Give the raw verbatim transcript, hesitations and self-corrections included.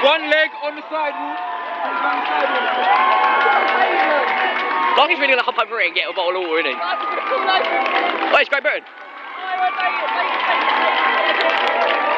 One leg on the sidewalk. Like he's really gonna hop over it and get a bottle of water, isn't he? Oh, it's Great Britain.